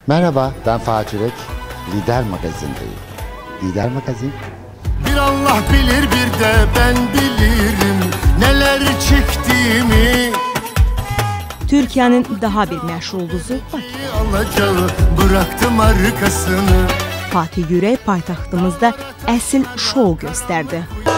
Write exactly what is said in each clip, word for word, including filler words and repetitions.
Merhaba, ben Fatih Yürek. Lider Magazin'deyim. Lider Magazin. Bir Allah bilir, bir de ben bilirim neler çektiğimi. Türkiye'nin daha bir məşhur ulduzu Bakı. Alacağı bıraktım arkasını. Fatih Yürek paytaxtımızda əsl şou göstərdi.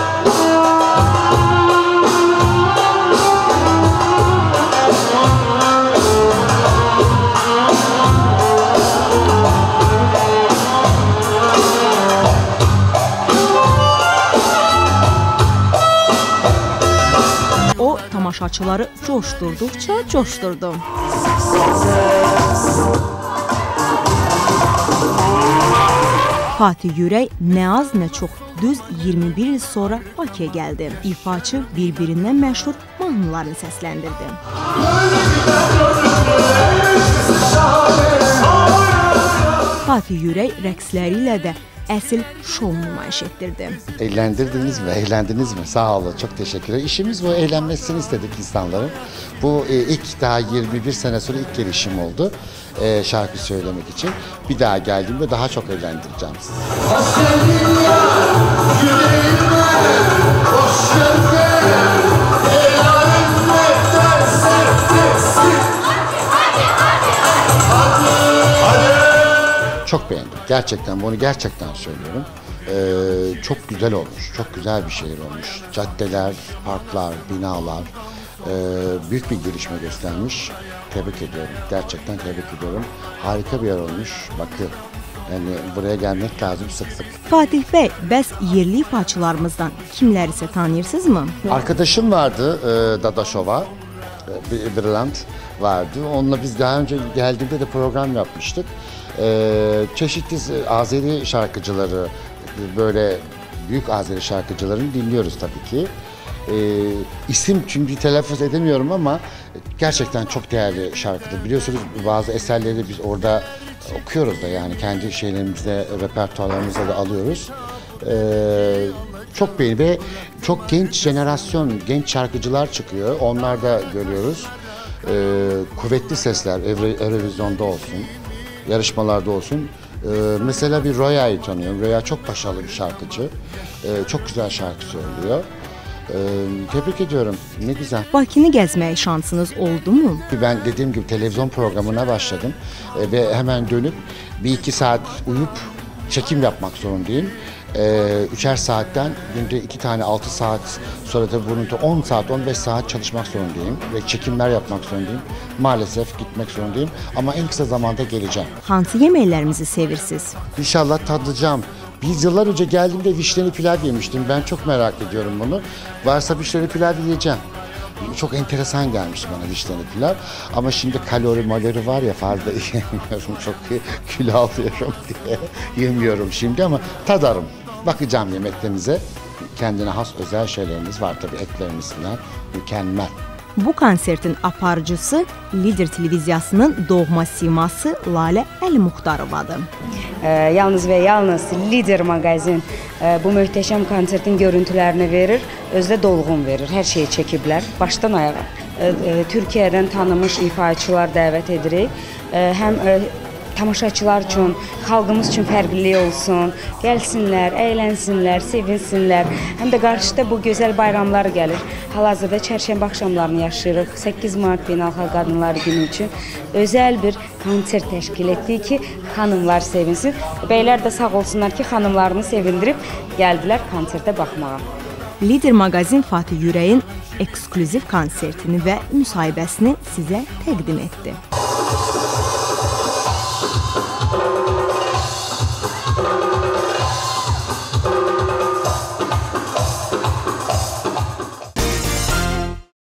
O, tamaşaçıları coşdurduqca coşdurdu. Fatih Yürek nə az nə çox düz iyirmi bir il sonra Bakıya gəldi. İfaçı bir-birindən məşhur mahnılarını səsləndirdi. Fatih Yürek rəqsləri ilə də əsl şou nümayiş etdirdi. Eğlendirdiniz mi? Eğlendiniz mi? Sağ olun. Çok teşekkür ederim. İşimiz bu. Eğlenmesini istedik insanların. Bu e, ilk daha yirmi bir sene sonra ilk gelişim oldu. E, şarkı söylemek için. Bir daha geldiğimde daha çok eğlendireceğim sizi. Hoş geldin ya, yüreğime, hoş geldin. Çok beğendim. Gerçekten bunu gerçekten söylüyorum. Ee, çok güzel olmuş. Çok güzel bir şehir olmuş. Caddeler, parklar, binalar e, büyük bir gelişme göstermiş. Tebrik ediyorum. Gerçekten tebrik ediyorum. Harika bir yer olmuş. Bakın. Yani buraya gelmek lazım sık sık. Fatih Bey, bəs yerli ifaçılarımızdan kimləri isə tanıyırsınız mı? Arkadaşım vardı e, Dadaşova. E, Brilliant vardı. Onunla biz daha önce geldiğimde de program yapmıştık. Ee, çeşitli Azeri şarkıcıları, böyle büyük Azeri şarkıcılarını dinliyoruz tabii ki. Ee, isim çünkü telaffuz edemiyorum ama gerçekten çok değerli şarkıdır. Biliyorsunuz bazı eserleri biz orada okuyoruz da, yani kendi şeylerimizde, repertuarlarımızda da alıyoruz. Ee, çok beğeni ve çok genç jenerasyon, genç şarkıcılar çıkıyor. Onlar da görüyoruz. Ee, kuvvetli sesler, Eurovision'da olsun, yarışmalarda olsun. Ee, mesela bir Roya'yı tanıyorum. Roya çok başarılı bir şarkıcı. Ee, çok güzel şarkı söylüyor. Ee, tebrik ediyorum. Ne güzel. Bakını gəzməyə şansınız oldu mu? Ben dediğim gibi televizyon programına başladım. Ee, ve hemen dönüp bir iki saat uyup çekim yapmak zorundayım. Ee, üçer saatten günde iki tane altı saat, sonra da bunun da on saat on beş saat çalışmak zorundayım ve çekimler yapmak zorundayım. Maalesef gitmek zorundayım ama en kısa zamanda geleceğim. Hansı yeməklərimizi sevirsiniz? İnşallah tadacağım. Biz yıllar önce geldiğimde vişneli pilav yemiştim. Ben çok merak ediyorum bunu. Varsa vişneli pilav yiyeceğim. Çok enteresan gelmiş bana vişneli pilav. Ama şimdi kalori malori var ya, fazla yemiyorum. Çok kilo alıyorum diye yemiyorum şimdi ama tadarım. Bakacağım yemeklerimize. Kendine has özel şeylerimiz var tabii, etlerimiz falan mükemmel. Bu konsertin aparıcısı Lider televiziyasının doğma siması Lalə Əli-Muxtarovadır. E, yalnız ve yalnız Lider Magazin e, bu möhtəşəm konsertin görüntülerini verir, özdə dolğun verir. Hər şeyi çəkiblər, başdan ayağa. E, e, Türkiyədən tanınmış ifaçılar dəvət edirik. E, həm e, tamaşaçılar üçün, xalqımız üçün fərqlilik olsun, gəlsinlər, əylənsinlər, sevinsinlər. Həm də qarşıda bu gözəl bayramlar gəlir. Hal-hazırda çərşənbə axşamlarını yaşayırıq. səkkiz mart Beynəlxalq Qadınlar Günü üçün özəl bir konsert təşkil etdik ki, xanımlar sevinsin. Bəylər də sağ olsunlar ki, xanımlarını sevindirib gəldilər konsertə baxmağa. Lider Magazin Fatih Yüreğin eksklüziv konsertini və müsahibəsini sizə təqdim etdi. Thank you.